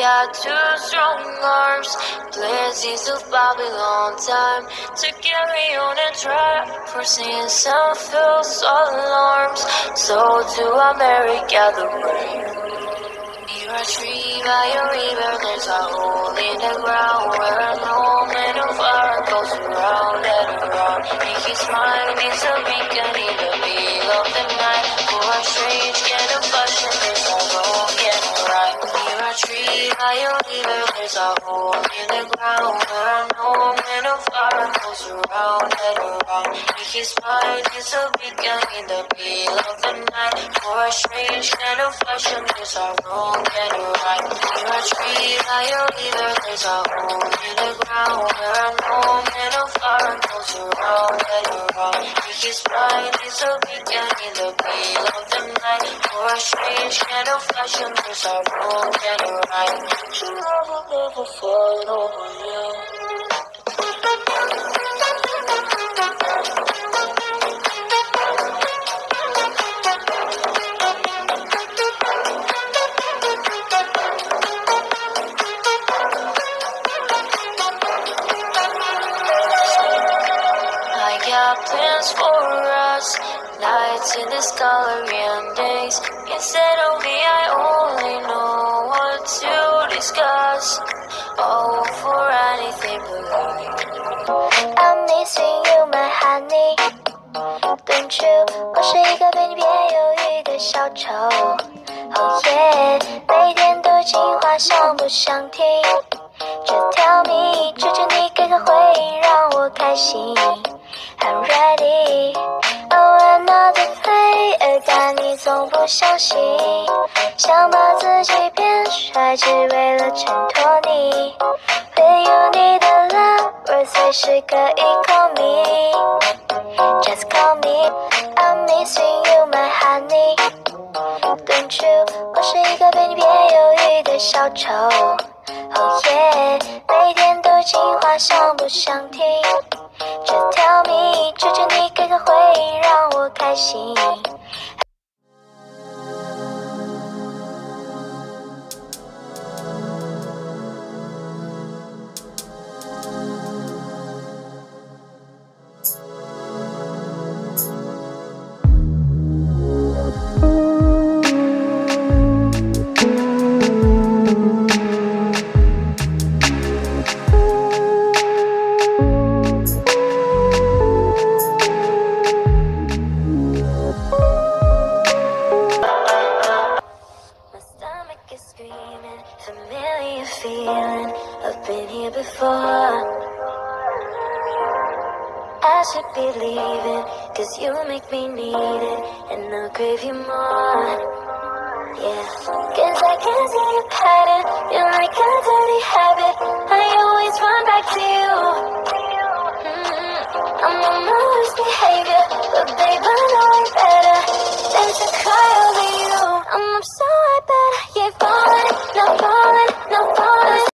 got two strong arms. Blessings of Babylon time to carry on and try. Foreseeing some false alarms. So to America the brave. Near a tree by a river, there's a hole in the ground where an old man of fire goes around and around. And his mind is a beacon in the middle of the night. For a strange kind of fashion, there's a wrong and a right. Near a tree by a river, there's a hole in the ground where an old man of fire goes around and around. And his mind is a beacon in the middle of the night. For a strange kind of fashion, there's a wrong and a right. Near a tree by a river, there's a hole in the ground where an old man of fire goes around and around. And his mind is a beacon in the middle of the night. For a strange kind of fashion, there's a wrong and a right. Your love will never fall over you. Plans for us, nights in this gallery and days. Instead of me, I only know what to discuss. Oh, for anything but life. I'm missing you, my honey. Don't you？ 我是一个对你别犹豫的小丑。Oh yeah， 每天都计划想不想听？这条谜，求求你给个回应，让我开心。I'm ready, oh another play， 但你从不相信，想把自己变帅，只为了衬托你。会有你的 lover， 随时可以 call me，just call me。I'm missing you, my honey. Don't you？ 我是一个对你别犹豫的小丑。Oh yeah， 每天都计划想不想听？这条谜，求求你给个回应，让我开心。Familiar feeling, I've been here before. I should be leaving, cause you make me need it, and I'll crave you more. Yeah, cause I can see you pattern